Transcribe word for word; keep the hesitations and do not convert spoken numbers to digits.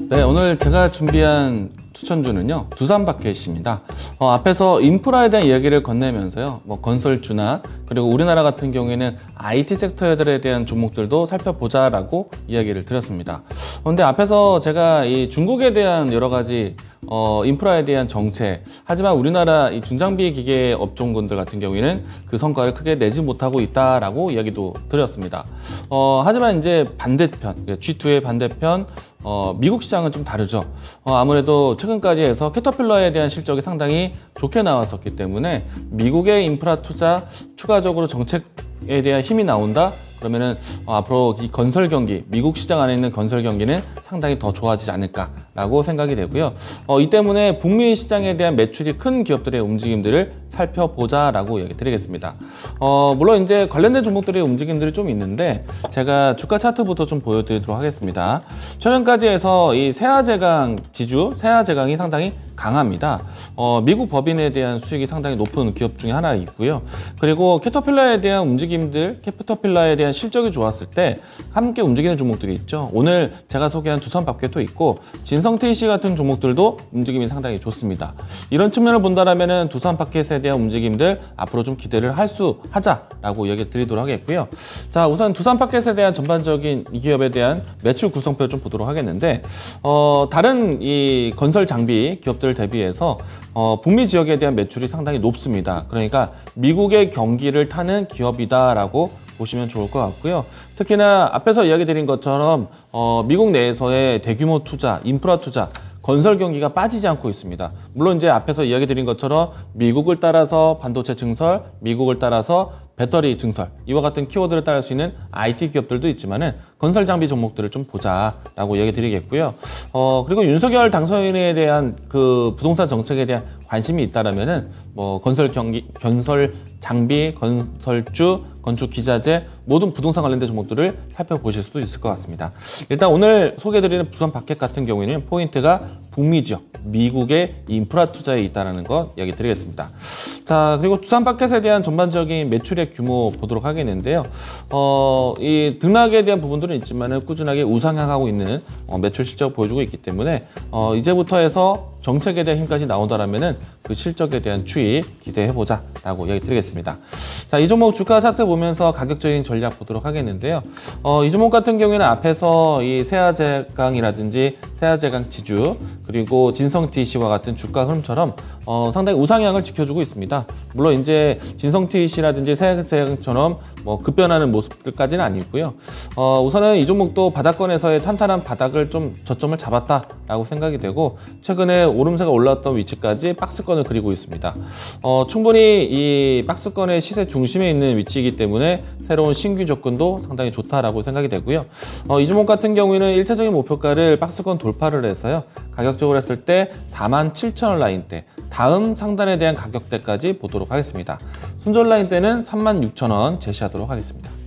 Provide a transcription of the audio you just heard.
네, 오늘 제가 준비한 추천주는요, 두산바켓입니다. 어, 앞에서 인프라에 대한 이야기를 건네면서요, 뭐 건설주나 그리고 우리나라 같은 경우에는 아이티 섹터들에 대한 종목들도 살펴보자라고 이야기를 드렸습니다. 그런데 앞에서 제가 이 중국에 대한 여러 가지 어, 인프라에 대한 정책, 하지만 우리나라 이 중장비 기계 업종군들 같은 경우에는 그 성과를 크게 내지 못하고 있다라고 이야기도 드렸습니다. 어, 하지만 이제 반대편, 지 투의 반대편, 어, 미국 시장은 좀 다르죠. 어, 아무래도 최근까지 해서 캐터필러에 대한 실적이 상당히 좋게 나왔었기 때문에 미국의 인프라 투자, 추가적으로 정책에 대한 힘이 나온다? 그러면은 어, 앞으로 이 건설 경기, 미국 시장 안에 있는 건설 경기는 상당히 더 좋아지지 않을까라고 생각이 되고요. 어, 이 때문에 북미 시장에 대한 매출이 큰 기업들의 움직임들을 살펴보자라고 얘기 드리겠습니다. 어, 물론 이제 관련된 종목들의 움직임들이 좀 있는데 제가 주가 차트부터 좀 보여드리도록 하겠습니다. 최근까지 해서 이 세아제강 지주, 세아제강이 상당히 강합니다. 어, 미국 법인에 대한 수익이 상당히 높은 기업 중에 하나 있고요. 그리고 캐터필러에 대한 움직임들, 캐터필러에 대한 실적이 좋았을 때 함께 움직이는 종목들이 있죠. 오늘 제가 소개한 두산바켓도 있고 진성티씨 같은 종목들도 움직임이 상당히 좋습니다. 이런 측면을 본다라면 두산바켓에 대한 움직임들 앞으로 좀 기대를 할 수 하자라고 얘기 드리도록 하겠고요. 자, 우선 두산바켓에 대한 전반적인 이 기업에 대한 매출 구성표 좀 보도록 하겠는데 어, 다른 이 건설 장비 기업들 대비해서 어, 북미 지역에 대한 매출이 상당히 높습니다. 그러니까 미국의 경기를 타는 기업이다라고 보시면 좋을 것 같고요. 특히나 앞에서 이야기 드린 것처럼 어, 미국 내에서의 대규모 투자, 인프라 투자, 건설 경기가 빠지지 않고 있습니다. 물론 이제 앞에서 이야기 드린 것처럼 미국을 따라서 반도체 증설, 미국을 따라서 배터리 증설, 이와 같은 키워드를 따를 수 있는 아이티 기업들도 있지만은 건설 장비 종목들을 좀 보자라고 얘기 드리겠고요. 어, 그리고 윤석열 당선인에 대한 그 부동산 정책에 대한 관심이 있다라면은 뭐 건설 경기, 건설 장비, 건설주, 건축 기자재 모든 부동산 관련된 종목들을 살펴보실 수도 있을 것 같습니다. 일단 오늘 소개해드리는 두산바켓 같은 경우에는 포인트가 북미 지역, 미국의 인프라 투자에 있다는 것 이야기 드리겠습니다. 자, 그리고 두산바켓에 대한 전반적인 매출의 규모 보도록 하겠는데요. 어, 이 등락에 대한 부분들은 있지만 꾸준하게 우상향하고 있는 어, 매출 실적을 보여주고 있기 때문에 어, 이제부터 해서 정책에 대한 힘까지 나온다라면은 그 실적에 대한 추이 기대해보자 라고 이야기 드리겠습니다. 자, 이 종목 주가 차트 보면서 가격적인 전략 보도록 하겠는데요. 어, 이 종목 같은 경우에는 앞에서 이 세아제강이라든지 세아제강 지주 그리고 진성티씨와 같은 주가 흐름처럼 어, 상당히 우상향을 지켜주고 있습니다. 물론 이제 진성티씨라든지 세아제강처럼 뭐 급변하는 모습들까지는 아니고요. 어, 우선은 이 종목도 바닥권에서의 탄탄한 바닥을 좀 저점을 잡았다라고 생각이 되고 최근에 오름세가 올라왔던 위치까지 박스권을 그리고 있습니다. 어, 충분히 이 박스권의 시세 중심에 있는 위치이기 때문에 새로운 신규 접근도 상당히 좋다라고 생각이 되고요. 어, 이 종목 같은 경우에는 일차적인 목표가를 박스권 돌파를 해서요. 가격적으로 했을 때 사만 칠천 원 라인대, 다음 상단에 대한 가격대까지 보도록 하겠습니다. 손절 라인대는 삼만 육천 원 제시하도록 하겠습니다.